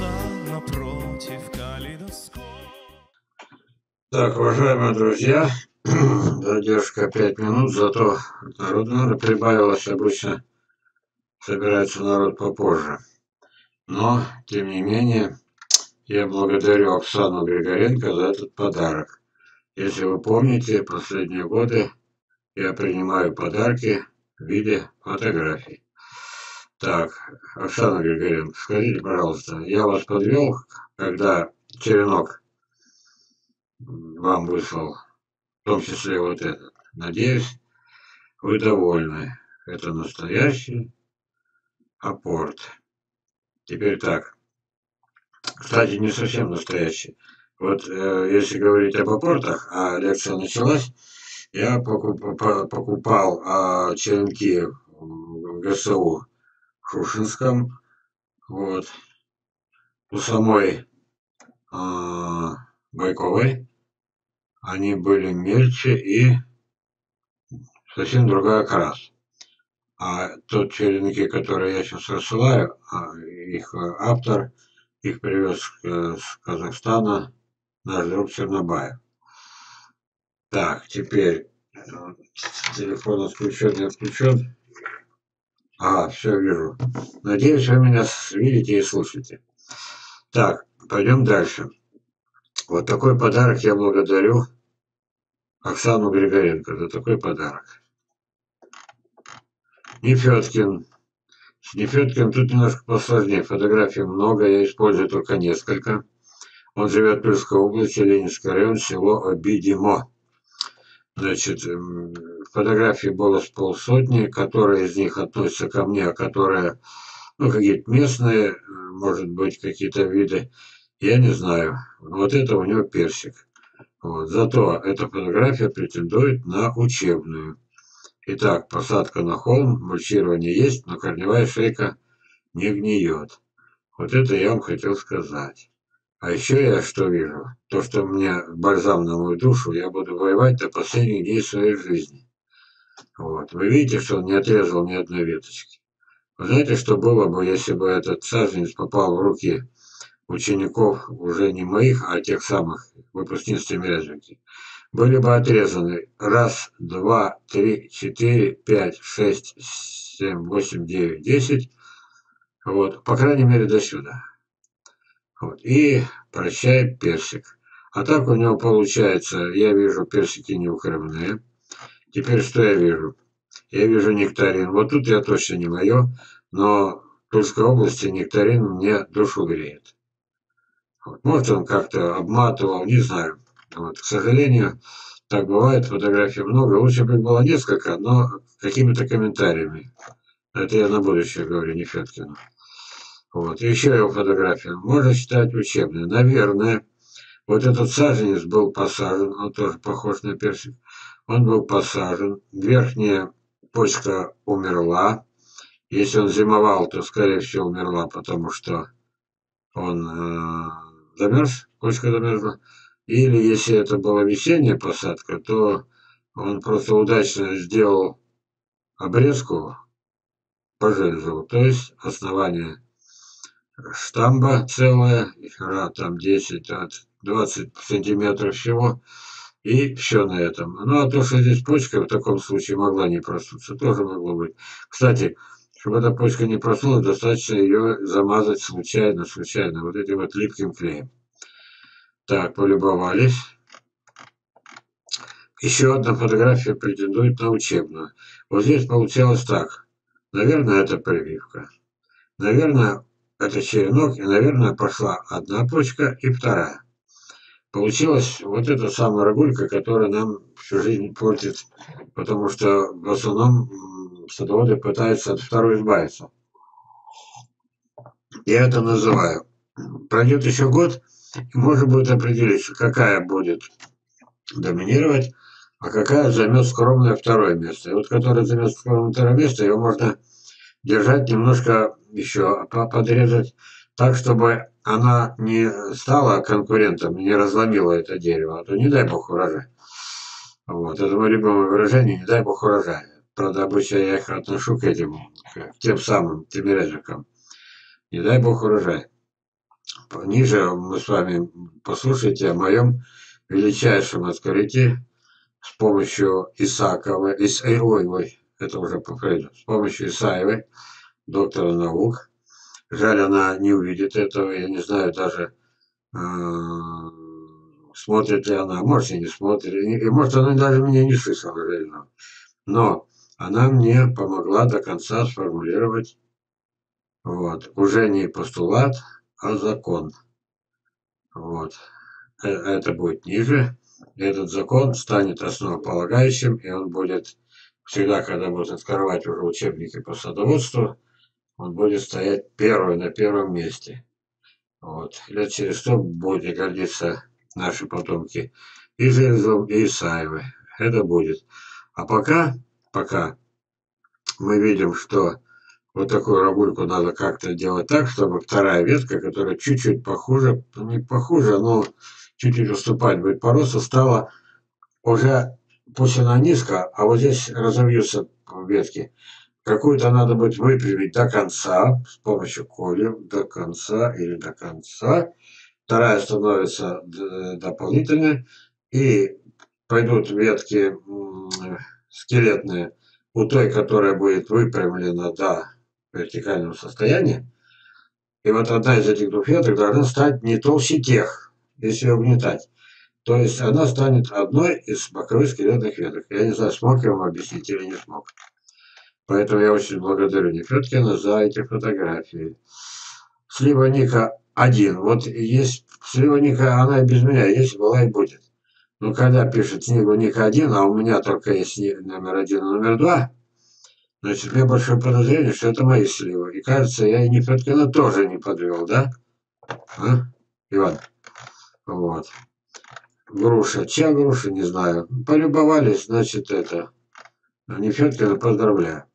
глаза напротив калейдоскоп. Так, уважаемые друзья, задержка 5 минут, зато народу, наверное, прибавилось. Обычно собирается народ попозже. Но, тем не менее, я благодарю Оксану Григоренко за этот подарок. Если вы помните, последние годы я принимаю подарки в виде фотографий. Так, Оксана Григоренко, скажите, пожалуйста, я вас подвел, когда черенок вам выслал, в том числе вот этот. Надеюсь, вы довольны. Это настоящий апорт. Теперь так. Кстати, не совсем настоящий. Вот если говорить об апортах, а лекция началась, я покупал черенки в ГСУ в Шушинском. Вот. У самой Байковой они были мельче и совсем другой окрас. А тот черенки, которые я сейчас рассылаю, их автор, их привез с Казахстана наш друг Чернобаев. Так, теперь телефон отключен, не отключен. Ага, все вижу. Надеюсь, вы меня видите и слышите. Так, пойдем дальше. Вот такой подарок я благодарю Оксану Григоренко за такой подарок. Нефедкин. С Нефедкин тут немножко посложнее. Фотографий много, я использую только несколько. Он живет в Тульской области, Ленинский район, село Обидимо. Значит, фотографий было с полсотни, которые из них относятся ко мне, а которые, ну, какие-то местные, может быть, какие-то виды, я не знаю. Вот это у него персик. Вот. Зато эта фотография претендует на учебную. Итак, посадка на холм, мульчирование есть, но корневая шейка не гниет. Вот это я вам хотел сказать. А еще я что вижу? То, что у меня бальзам на мою душу, я буду воевать до последних дней своей жизни. Вот. Вы видите, что он не отрезал ни одной веточки. Вы знаете, что было бы, если бы этот саженец попал в руки учеников уже не моих, а тех самых выпускниц Тимирязевки? Были бы отрезаны 1, 2, 3, 4, 5, 6, 7, 8, 9, 10. Вот. По крайней мере, до сюда. Вот. И прощай персик. А так у него получается, я вижу персики невыкормные. Теперь что я вижу? Я вижу нектарин. Вот тут я точно не мое, но в Тульской области нектарин мне душу греет. Вот. Может, он как-то обматывал, не знаю. Вот. К сожалению, так бывает, фотографий много. Лучше бы было несколько, но какими-то комментариями. Это я на будущее говорю, не Феткину. Вот. Еще его фотография. Можно считать учебной. Наверное, вот этот саженец был посажен, он тоже похож на персик. Он был посажен. Верхняя почка умерла. Если он зимовал, то, скорее всего, умерла, потому что он замерз, почка замерзла. Или если это была весенняя посадка, то он просто удачно сделал обрезку по железу. То есть основание штамба целое, там 10-20 сантиметров всего. И все на этом. Ну, а то, что здесь почка в таком случае могла не проснуться, тоже могло быть. Кстати, чтобы эта почка не проснулась, достаточно ее замазать случайно, вот этим вот липким клеем. Так, полюбовались. Еще одна фотография претендует на учебную. Вот здесь получалось так. Наверное, это прививка. Наверное, это черенок, и, наверное, пошла одна почка и вторая. Получилась вот эта самая рогулька, которая нам всю жизнь портит, потому что в основном садоводы пытаются от второй избавиться. Я это называю. Пройдет еще год, и можно будет определить, какая будет доминировать, а какая займет скромное второе место. И вот которая займет скромное второе место, его можно держать немножко еще, подрезать так, чтобы она не стала конкурентом, не разломила это дерево, а то не дай бог урожай. Вот, это мое любимое выражение, не дай бог урожай. Правда, обычно я их отношу к этим, к тем самым тимирязевкам. Не дай бог урожай. ниже мы с вами послушайте о моем величайшем открытии с помощью Исаакова, это уже по Фрейду, с помощью Исаевой, доктора наук. Жаль, она не увидит этого, я не знаю даже, смотрит ли она, может и не смотрит, и может она даже меня не слышала, реально. Но она мне помогла до конца сформулировать, вот, уже не постулат, а закон. Вот. Это будет ниже. Этот закон станет основополагающим, и он будет всегда, когда будут открывать уже учебники по садоводству, он будет стоять на первом месте. Вот. Лет через 100 будете гордиться наши потомки и Железом, и Исаевой. Это будет. А пока мы видим, что вот такую рогульку надо как-то делать так, чтобы вторая ветка, которая чуть-чуть похуже, не похуже, но чуть-чуть уступать будет по росту, стала уже, пусть она низко, а вот здесь разовьются ветки. Какую-то надо будет выпрямить до конца, с помощью колев, до конца или до конца. Вторая становится дополнительной, и пойдут ветки скелетные у той, которая будет выпрямлена до вертикального состояния. И вот одна из этих двух веток должна стать не толще тех, если ее угнетать. То есть она станет одной из боковых скелетных веток. Я не знаю, смог я вам объяснить или не смог. Поэтому я очень благодарю Нефедкина за эти фотографии. Слива Ника 1. Вот есть слива Ника, она и без меня есть, была и будет. Но когда пишет книгу Ника 1, а у меня только есть номер 1 и номер 2, значит, у меня большое подозрение, что это мои сливы. И кажется, я и Нефедкина тоже не подвел, да? А? Иван? Вот. Груша. Чья груша, не знаю. Полюбовались, значит, это. Нефедкина поздравляю.